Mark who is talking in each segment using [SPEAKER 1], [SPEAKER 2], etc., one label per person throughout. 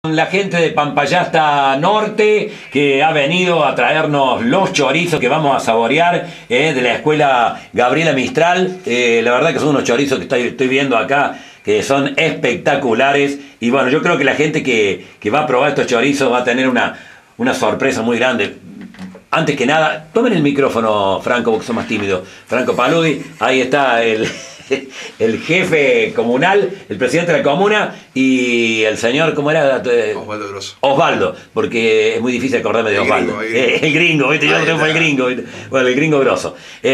[SPEAKER 1] La gente de Pampayasta Norte que ha venido a traernos los chorizos que vamos a saborear de la escuela Gabriela Mistral. La verdad que son unos chorizos que estoy viendo acá que son espectaculares. Y bueno, yo creo que la gente que va a probar estos chorizos va a tener una sorpresa muy grande. Antes que nada, tomen el micrófono, Franco, porque son más tímidos. Franco Paludi, ahí está el jefe comunal, el presidente de la comuna y el señor, ¿cómo era?
[SPEAKER 2] Osvaldo Grosso.
[SPEAKER 1] Osvaldo, porque es muy difícil acordarme de Osvaldo. El gringo, ¿viste? Yo no tengo el gringo, ¿viste? Bueno, el gringo Grosso.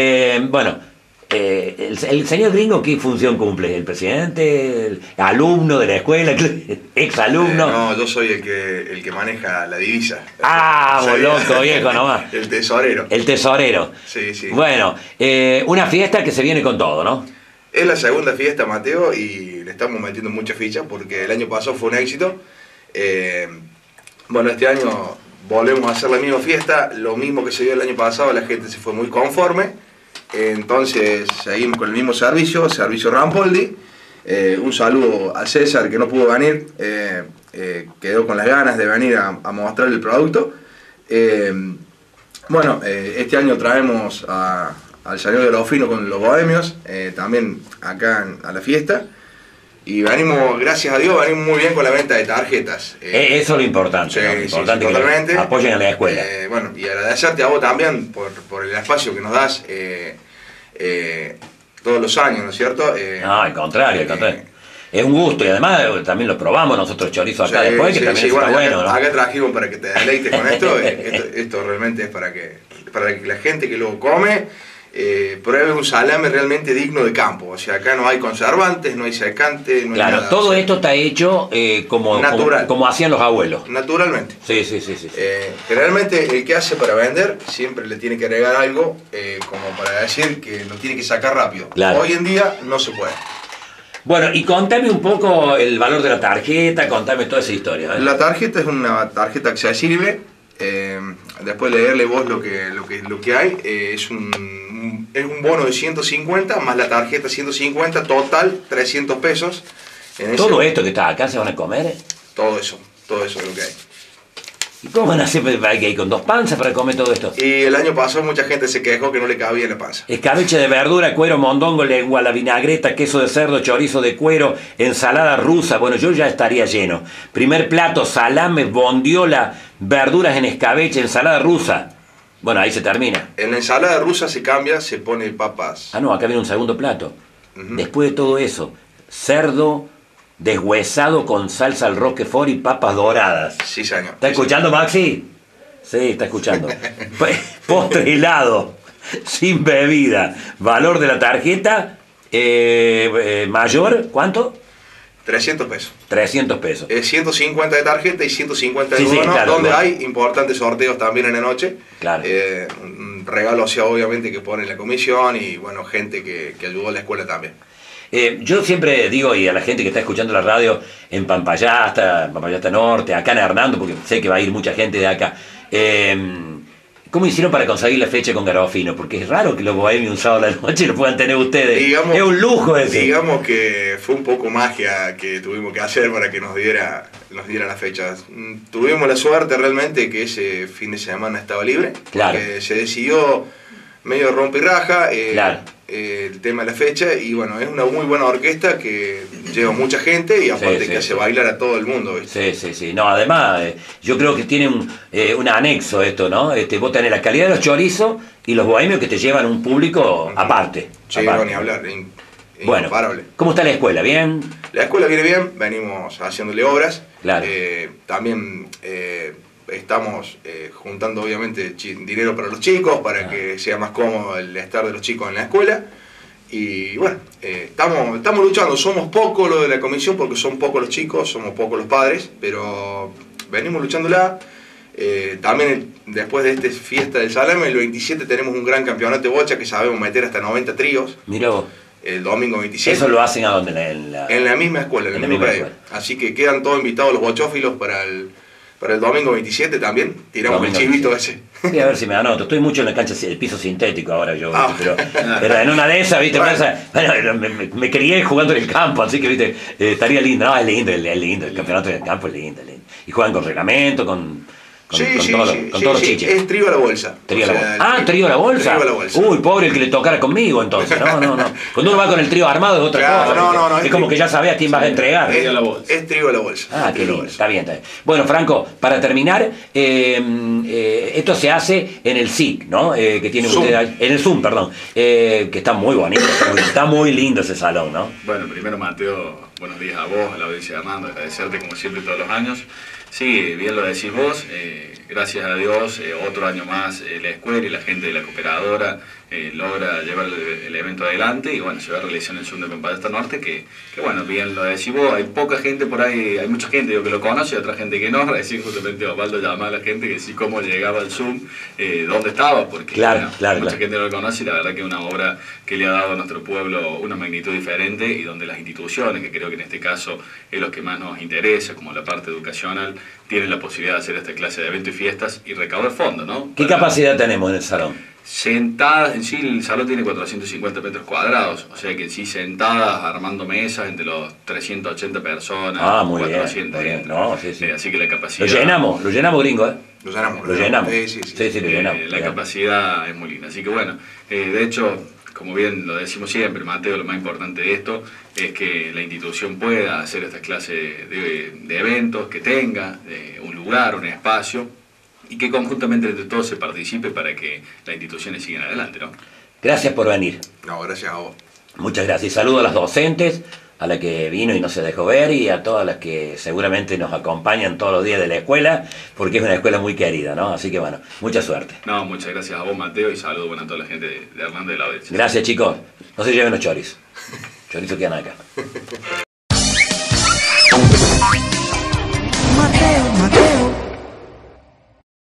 [SPEAKER 1] El señor gringo, ¿qué función cumple? ¿El presidente? ¿El alumno de la escuela? ¿Ex alumno?
[SPEAKER 2] No, yo soy el que maneja la divisa.
[SPEAKER 1] Loco, viejo nomás.
[SPEAKER 2] El tesorero.
[SPEAKER 1] El tesorero.
[SPEAKER 2] Sí, sí.
[SPEAKER 1] Bueno, una fiesta que se viene con todo, ¿no?
[SPEAKER 2] Es la segunda fiesta, Mateo, y le estamos metiendo muchas fichas porque el año pasado fue un éxito. Bueno, este año volvemos a hacer la misma fiesta, lo mismo que se dio el año pasado, la gente se fue muy conforme. Entonces seguimos con el mismo servicio Rampoldi. Un saludo a César que no pudo venir, quedó con las ganas de venir a mostrar el producto. Este año traemos al señor de los finos con los bohemios, también acá a la fiesta. Y venimos, gracias a Dios, venimos muy bien con la venta de tarjetas.
[SPEAKER 1] Eso es lo importante,
[SPEAKER 2] sí,
[SPEAKER 1] ¿no? Lo importante
[SPEAKER 2] totalmente.
[SPEAKER 1] Que apoyen a la escuela.
[SPEAKER 2] Y agradecerte a vos también por el espacio que nos das todos los años, ¿no es cierto?
[SPEAKER 1] No, al contrario, Es un gusto y además también lo probamos nosotros chorizos acá después, que también está bueno, ¿no?
[SPEAKER 2] Acá trajimos para que te deleites con esto. Esto realmente es para que la gente que lo come pruebe un salame realmente digno de campo. O sea, acá no hay conservantes, no hay secantes, no hay nada.
[SPEAKER 1] Todo esto está hecho como hacían los abuelos.
[SPEAKER 2] Naturalmente.
[SPEAKER 1] Sí.
[SPEAKER 2] Generalmente el que hace para vender siempre le tiene que agregar algo como para decir que lo tiene que sacar rápido.
[SPEAKER 1] Claro.
[SPEAKER 2] Hoy en día no se puede.
[SPEAKER 1] Bueno, y contame un poco el valor de la tarjeta, contame toda esa historia.
[SPEAKER 2] La tarjeta es una tarjeta accesible. Después de leerle vos lo que hay, es un bono de 150 más la tarjeta 150, total 300 pesos.
[SPEAKER 1] ¿Todo esto que está acá se van a comer?
[SPEAKER 2] Todo eso es lo que hay.
[SPEAKER 1] ¿Y cómo van a hacer? ¿Hay que ir con 2 panzas para comer todo esto?
[SPEAKER 2] Y el año pasado mucha gente se quejó que no le cabía en la panza.
[SPEAKER 1] Escabeche de verdura, cuero, mondongo, lengua, la vinagreta, queso de cerdo, chorizo de cuero, ensalada rusa. Bueno, yo ya estaría lleno. Primer plato, salame, bondiola, verduras en escabeche, ensalada rusa. Bueno, ahí se termina.
[SPEAKER 2] En la ensalada rusa se cambia, se pone papas.
[SPEAKER 1] No, acá viene un segundo plato. Después de todo eso, cerdo deshuesado con salsa al roquefort y papas doradas.
[SPEAKER 2] Sí, señor.
[SPEAKER 1] ¿Está escuchando, Maxi? Sí, está escuchando. Postre helado, sin bebida. Valor de la tarjeta mayor, ¿cuánto?
[SPEAKER 2] 300 pesos.
[SPEAKER 1] 300 pesos.
[SPEAKER 2] 150 de tarjeta y 150 de bono,
[SPEAKER 1] claro,
[SPEAKER 2] donde
[SPEAKER 1] claro.
[SPEAKER 2] Hay importantes sorteos también en la noche.
[SPEAKER 1] Claro.
[SPEAKER 2] Un regalo, o sea, obviamente, que pone la comisión y, bueno, gente que ayudó a la escuela también.
[SPEAKER 1] Yo siempre digo, y a la gente que está escuchando la radio en Pampayasta Norte, acá en Hernando, porque sé que va a ir mucha gente de acá, ¿cómo hicieron para conseguir la fecha con Garofino? Porque es raro que los bohemios un sábado a la noche lo puedan tener ustedes. Es un lujo ese.
[SPEAKER 2] Digamos que fue un poco magia que tuvimos que hacer para que nos diera las fechas. Tuvimos la suerte realmente que ese fin de semana estaba libre.
[SPEAKER 1] Claro.
[SPEAKER 2] Porque se decidió medio rompe y raja
[SPEAKER 1] claro.
[SPEAKER 2] El tema de la fecha, y bueno, es una muy buena orquesta que lleva mucha gente y aparte que hace bailar a todo el mundo, ¿viste?
[SPEAKER 1] Sí. No, además, yo creo que tiene un anexo esto, ¿no? Vos tenés la calidad de los chorizos y los bohemios que te llevan un público aparte.
[SPEAKER 2] Sí,
[SPEAKER 1] aparte.
[SPEAKER 2] no, ni hablar,
[SPEAKER 1] bueno,
[SPEAKER 2] incomparable.
[SPEAKER 1] ¿Cómo está la escuela? ¿Bien?
[SPEAKER 2] La escuela viene bien, venimos haciéndole obras.
[SPEAKER 1] Claro.
[SPEAKER 2] También estamos juntando obviamente dinero para los chicos, para que sea más cómodo el estar de los chicos en la escuela. Y bueno, estamos luchando, somos pocos los de la comisión porque son pocos los chicos, somos pocos los padres, pero venimos luchándola. También después de esta fiesta del salame, el 27 tenemos un gran campeonato de bocha que sabemos meter hasta 90 tríos.
[SPEAKER 1] Mirá vos.
[SPEAKER 2] El domingo 27.
[SPEAKER 1] ¿Eso lo hacen a dónde?
[SPEAKER 2] En la misma escuela, en el mismo predio. Así que quedan todos invitados los bochófilos para el domingo 27 también. Tiramos el chivito ese.
[SPEAKER 1] Voy a ver si me anoto. Estoy mucho en la cancha, el piso sintético ahora yo, ¿viste? Pero en una de esas, ¿viste? Bueno, me crié jugando en el campo, así que, ¿viste? Estaría lindo. No, es lindo, el campeonato del campo es lindo, lindo. Y juegan con reglamento, con todos los chiches.
[SPEAKER 2] Es trío a la bolsa.
[SPEAKER 1] Trío a la bolsa. Trío a la bolsa.
[SPEAKER 2] Trío a la bolsa.
[SPEAKER 1] Uy, pobre el que le tocara conmigo entonces. No. Cuando uno va con el trío armado es otra cosa.
[SPEAKER 2] No,
[SPEAKER 1] es como que ya sabes a quién vas a entregar.
[SPEAKER 2] Es trío a la bolsa.
[SPEAKER 1] Ah, qué lindo. Está bien. Bueno, Franco, para terminar, esto se hace en el SIC, ¿no? Que tiene usted ahí, en el Zoom, perdón. Que está muy bonito. Está muy lindo ese salón, ¿no?
[SPEAKER 3] Bueno, primero, Mateo, buenos días a vos, a la audiencia de Armando, agradecerte como siempre todos los años. Sí, bien lo decís vos, gracias a Dios, otro año más la escuela y la gente de la cooperadora logra llevar el evento adelante y bueno, se va a realizar en el Zoom de Palestra Norte, que bueno, bien lo decís vos, hay poca gente por ahí, hay mucha gente que lo conoce y otra gente que no, decir justamente Osvaldo llamaba a la gente que sí cómo llegaba al Zoom, dónde estaba, porque mucha gente no lo conoce y la verdad que es una obra que le ha dado a nuestro pueblo una magnitud diferente y donde las instituciones, que creo que en este caso es lo que más nos interesa, como la parte educacional, tienen la posibilidad de hacer esta clase de eventos y fiestas y recaudar fondos, ¿no?
[SPEAKER 1] ¿Qué capacidad tenemos en el salón?
[SPEAKER 3] Sentadas, en sí el salón tiene 450 metros cuadrados, o sea que en sí sentadas, armando mesas entre los 380 personas,
[SPEAKER 1] muy
[SPEAKER 3] 400.
[SPEAKER 1] Bien. No, sí.
[SPEAKER 3] Así que la capacidad...
[SPEAKER 1] Lo llenamos, gringo, ¿eh?
[SPEAKER 2] Lo llenamos.
[SPEAKER 1] Sí, lo llenamos.
[SPEAKER 3] La capacidad es muy linda, así que bueno, de hecho... Como bien lo decimos siempre, Mateo, lo más importante de esto es que la institución pueda hacer esta clase de eventos, que tenga un lugar, un espacio, y que conjuntamente entre todos se participe para que las instituciones sigan adelante, ¿no?
[SPEAKER 1] Gracias por venir.
[SPEAKER 2] No, gracias a vos.
[SPEAKER 1] Muchas gracias. Y saludo a las docentes, a la que vino y no se dejó ver, y a todas las que seguramente nos acompañan todos los días de la escuela, porque es una escuela muy querida, ¿no? Así que bueno, mucha suerte.
[SPEAKER 3] No, muchas gracias a vos, Mateo, y saludo a toda la gente de Hernando de la audiencia.
[SPEAKER 1] Gracias, chicos. No se lleven los chorizos. Chorizos quedan acá.
[SPEAKER 4] Mateo.